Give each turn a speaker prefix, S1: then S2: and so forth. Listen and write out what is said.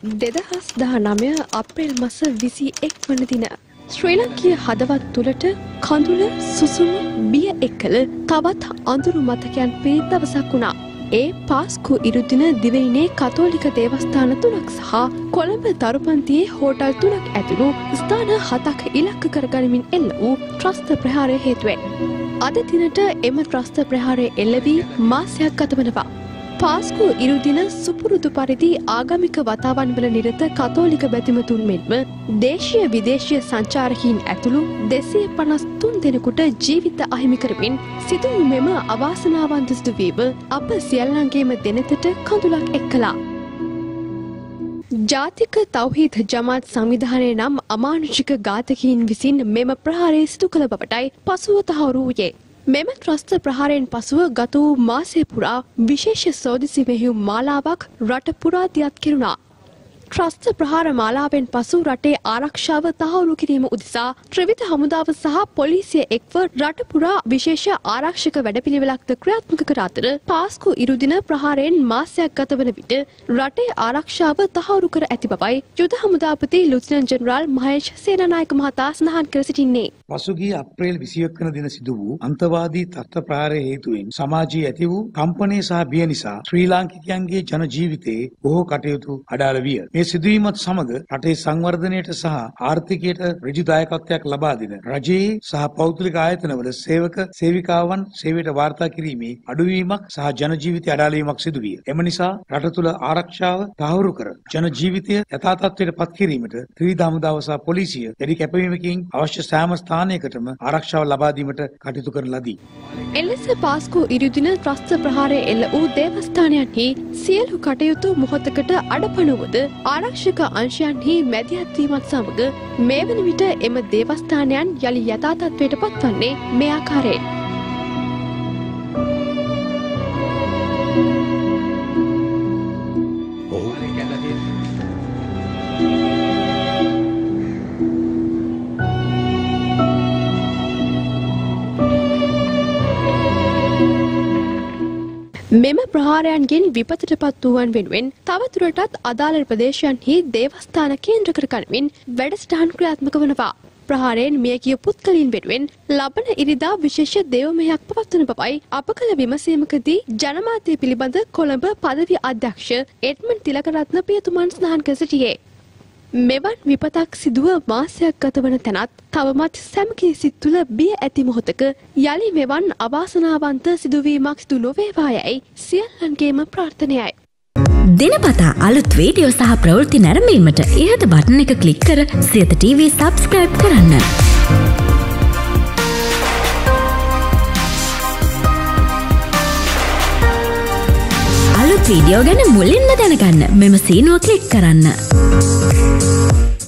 S1: 2019 අප්‍රේල් මාස 21 වන දින ශ්‍රී ලංකීය හදවත් තුළට කඳුල සුසුම බිය එක්කල තවත් අඳුරු මතකයන් පිරිත් දවසක් වුණා. ඒ පාස්කු ඉරුදින දිවයිනේ කතෝලික දේවස්ථාන 3ක් සහ කොළඹ දරුපන්තියේ හෝටල් 3ක් ඇතුළු ස්ථාන 7ක් ඉලක්ක කරගනිමින් එල්ල වූ ත්‍රස්ත ප්‍රහාරය හේතුවෙන් අද දිනට එම ත්‍රස්ත ප්‍රහාරය එල්ල වී මාසයක් ගත වනවා. පාස්කු ඉරුදින සුපුරුදු පරිදි ආගමික වතාවන් වල නිරත කතෝලික බැතිමතුන් මෙන්ම දේශීය විදේශීය සංචාරකීන් ඇතුළු 253 දෙනෙකුට ජීවිත අහිමි කරමින් සිදු මෙම අවාසනාවන්ත සිදුවීම අප සියල්ලන්ගේම දෙනතට කඳුලක් එක්කලා. ජාතික තව්හීද් ජමාත් සංවිධානය නම් අමානුෂික ඝාතකයින් විසින් මෙම ප්‍රහාරය සිදු කළ බවටයි පසුව තහවුරු වූයේ. මෙම ත්‍රස්ත ප්‍රහාරයෙන් පසුව ගත වූ මාසය පුරා විශේෂ සෝදිසි මෙහෙයුම් මාලාවක් රට පුරා දියත් කෙරුණා. ත්‍රස්ත ප්‍රහාර මාලාවෙන් පසු රටේ ආරක්ෂාව තහවුරු කිරීම උදෙසා ත්‍රිවිධ හමුදාව සහ පොලිසිය එක්ව රට පුරා විශේෂ ආරක්ෂක වැඩපිළිවෙලක්ද ක්‍රියාත්මක කර අතර පාස්කු ඉරුදින ප්‍රහාරයෙන් මාසයක් ගත වන විට රටේ ආරක්ෂාව තහවුරු කර ඇති බවයි යුද හමුදාපති ලුතිනන්ට් ජෙනරාල් මහේෂ් සේනානායක මහතා සඳහන් කර සිටින්නේ.
S2: පසුගිය අප්‍රේල් 21 වන දින සිදු වූ අන්තවාදී තත්ත්ව ප්‍රහාරය හේතුවෙන් සමාජයේ ඇති වූ කම්පනය සහ බිය නිසා ශ්‍රී ලාංකිකයන්ගේ ජන ජීවිතයේ බොහෝ කටයුතු අඩාල විය. මේ සිදුවීමත් සමග රටේ සංවර්ධනයට සහ ආර්ථිකයට ඍජු දායකත්වයක් ලබා දෙන රජයේ සහ පෞද්ගලික ආයතනවල සේවක සේවිකාවන් සේවයට වාර්තා කිරීමේ අඩුවීමක් සහ ජන ජීවිතය අඩාල වීමක් සිදු විය. එම නිසා රට තුළ ආරක්ෂාව තහවුරු කර ජන ජීවිතය යථා තත්ත්වයට පත් කිරීමට ත්‍රිවිධ හමුදාව සහ පොලිසිය දැඩි කැපවීමකින් අවශ්‍ය සෑම ස්ථානයකටම ආරක්ෂාව ලබා දීමට කටයුතු කරන ලදී.
S1: එලෙස පාස්කු ඉරුදින ත්‍රස්ත ප්‍රහාරය එල්ල වූ දේවස්ථානයන්හි සියලු කටයුතු මොහොතකට අඩපණුවද ආරක්ෂක අංශයන්හි මැදිහත් වීමත් සමග මේ වන විට එම දේවස්ථානයන් යලි යථා තත්ත්වයට පත්වන්නේ මේ ආකාරයෙන්. මෙම ප්‍රහාරයන්ගෙන් විපතට පත් වූවන් වෙනුවෙන් තවදුරටත් අදාළ ප්‍රදේශයන්හි දේවස්ථාන කේන්ද්‍ර කර ගනිමින් වැඩසටහන් ක්‍රියාත්මක වනවා. ප්‍රහාරයෙන් මියගිය පුද්ගලයන් වෙනුවෙන් ලබන ඉරිදා විශේෂ දේවමහයක් පවත්වන බවයි අප කළ විමසීමකදී ජනමාධ්‍ය පිළිබඳ කොළඹ පදවි අධ්‍යක්ෂ එඩ්මන්ඩ් තිලකරත්න පියතුමන් සඳහන් කර සිටියේ. මෙවන් විපතක් සිදුව මාසයක් ගත වන තැනත් තවමත් සැමගේ සිත් තුළ බිය ඇති මොහොතක යලි මෙවන් අවාසනාවන්ත සිදුවීමක් සිදු නොවේවායයි සියල්ලන්ගේම ප්‍රාර්ථනයයි.
S3: දිනපතා අලුත් වීඩියෝ සහ ප්‍රවෘත්ති නැරඹීමට ඉහත බටන් එක ක්ලික් කර සියත TV සබ්ස්ක්‍රයිබ් කරන්න. අලුත් වීඩියෝ ගැන මුලින්ම දැනගන්න මෙම සීනුව ක්ලික් කරන්න.